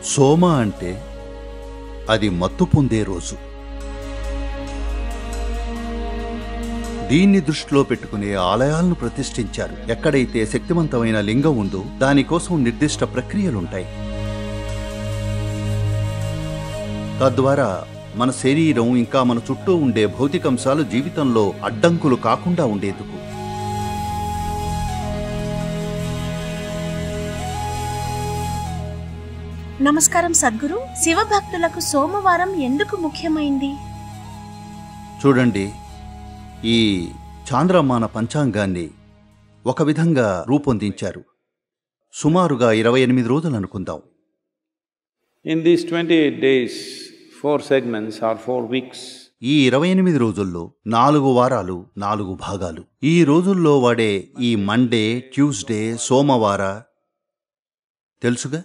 సోమ అంటే అది మత్తు పొందే రోజు. దీన్ని దృష్టిలో పెట్టుకునే ఆలయాలను ప్రతిష్ఠించారు. ఎక్కడైతే శక్తివంతమైన లింగం ఉందో దానికోసం నిర్దిష్ట ప్రక్రియలుంటాయి. తద్వారా మన శరీరం ఇంకా మన చుట్టూ ఉండే భౌతికంశాలు జీవితంలో అడ్డంకులు కాకుండా ఉండేందుకు. నమస్కారం సద్గురు. శివభక్తులకు సోమవారం ఎందుకు ముఖ్యమైంది? చూడండి, ఈ చాంద్రమాన పంచాంగాన్ని ఒక విధంగా రూపొందించారు. సుమారుగా 28 రోజులు అనుకుందాం. In these 28 days, 4 segments or 4 weeks. ఈ 28 రోజుల్లో 4 వారాలు, 4 భాగాలు. ఈ రోజుల్లో వాడే ఈ మండే, ట్యూస్డే, సోమవార తెలుసుగా,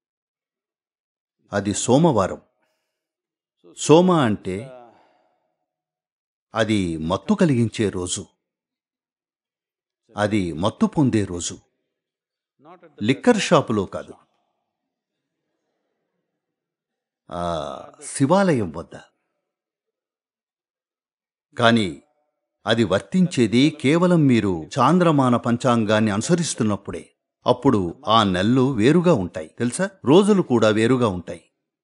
అది సోమవారం. సోమ అంటే అది మత్తు కలిగించే రోజు, అది మత్తు పొందే రోజు. లిక్కర్ షాపులో కాదు, శివాలయం వద్ద. కానీ అది వర్తించేది కేవలం మీరు చాంద్రమాన పంచాంగాన్ని అనుసరిస్తున్నప్పుడే. అప్పుడు ఆ నెలలు వేరుగా ఉంటాయి తెలుసా, రోజులు కూడా వేరుగా ఉంటాయి.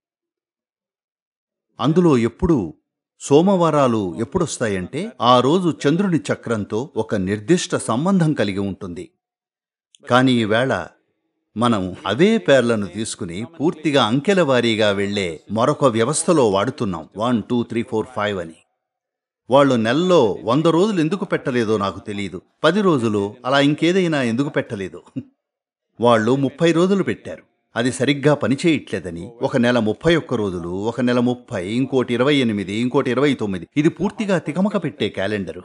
అందులో ఎప్పుడు సోమవారాలు ఎప్పుడొస్తాయంటే ఆ రోజు చంద్రుని చక్రంతో ఒక నిర్దిష్ట సంబంధం కలిగి ఉంటుంది. కానీ ఈవేళ మనం అవే పేర్లను తీసుకుని పూర్తిగా అంకెల వారీగా వెళ్లే మరొక వ్యవస్థలో వాడుతున్నాం. 1 2 3 4 5 అని. వాళ్ళు నెలలో 100 రోజులు ఎందుకు పెట్టలేదో నాకు తెలియదు. 10 రోజులు అలా ఇంకేదైనా ఎందుకు పెట్టలేదు. వాళ్ళు 30 రోజులు పెట్టారు. అది సరిగ్గా పనిచేయట్లేదని ఒక నెల 31 రోజులు, ఒక నెల 30, ఇంకోటి 28, ఇంకోటి 29. ఇది పూర్తిగా తికమక పెట్టే క్యాలెండరు.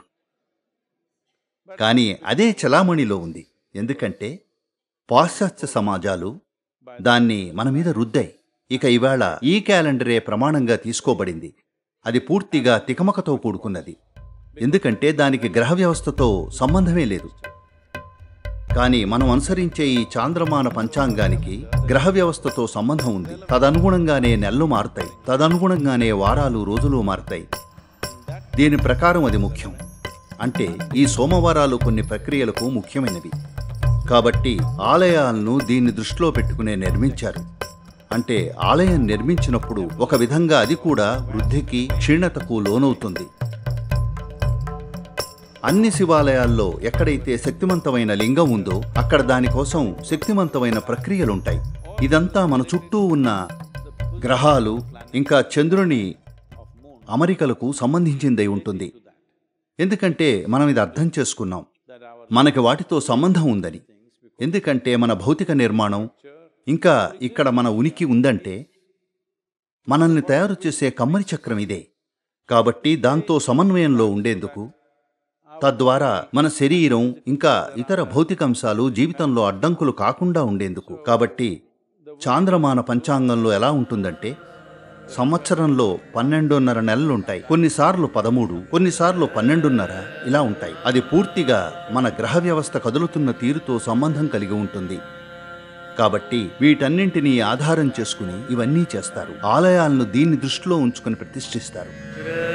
కానీ అదే చలామణిలో ఉంది. ఎందుకంటే పాశ్చాత్య సమాజాలు దాన్ని మన మీద రుద్దాయి. ఇక ఇవాళ ఈ క్యాలెండరే ప్రమాణంగా తీసుకోబడింది. అది పూర్తిగా తికమకతో కూడుకున్నది. ఎందుకంటే దానికి గ్రహ వ్యవస్థతో సంబంధమే లేదు. కానీ మనం అనుసరించే ఈ చాంద్రమాన పంచాంగానికి గ్రహ వ్యవస్థతో సంబంధం ఉంది. తదనుగుణంగానే నెలలు మారుతాయి, తదనుగుణంగానే వారాలు, రోజులు మారుతాయి. దీని ప్రకారం అది ముఖ్యం. అంటే ఈ సోమవారాలు కొన్ని ప్రక్రియలకు ముఖ్యమైనవి. కాబట్టి ఆలయాలను దీన్ని దృష్టిలో పెట్టుకునే నిర్మించారు. అంటే ఆలయం నిర్మించినప్పుడు ఒక విధంగా అది కూడా వృద్ధికి, క్షీణతకు లోనవుతుంది. అన్ని శివాలయాల్లో ఎక్కడైతే శక్తివంతమైన లింగం ఉందో అక్కడ దానికోసం శక్తివంతమైన ప్రక్రియలుంటాయి. ఇదంతా మన చుట్టూ ఉన్న గ్రహాలు ఇంకా చంద్రుని అమరికలకు సంబంధించిందై ఉంటుంది. ఎందుకంటే మనం ఇది అర్థం చేసుకున్నాం, మనకి వాటితో సంబంధం ఉందని. ఎందుకంటే మన భౌతిక నిర్మాణం ఇంకా ఇక్కడ మన ఉనికి ఉందంటే మనల్ని తయారు చేసే కమ్మరి చక్రం ఇదే. కాబట్టి దాంతో సమన్వయంలో ఉండేందుకు, తద్వారా మన శరీరం ఇంకా ఇతర భౌతికంశాలు జీవితంలో అడ్డంకులు కాకుండా ఉండేందుకు. కాబట్టి చాంద్రమాన పంచాంగంలో ఎలా ఉంటుందంటే సంవత్సరంలో 12.5 నెలలుంటాయి. కొన్నిసార్లు 13, కొన్నిసార్లు 12.5 ఇలా ఉంటాయి. అది పూర్తిగా మన గ్రహ వ్యవస్థ కదులుతున్న తీరుతో సంబంధం కలిగి ఉంటుంది. కాబట్టి వీటన్నింటినీ ఆధారం చేసుకుని ఇవన్నీ చేస్తారు. ఆలయాలను దీన్ని దృష్టిలో ఉంచుకుని ప్రతిష్ఠిస్తారు.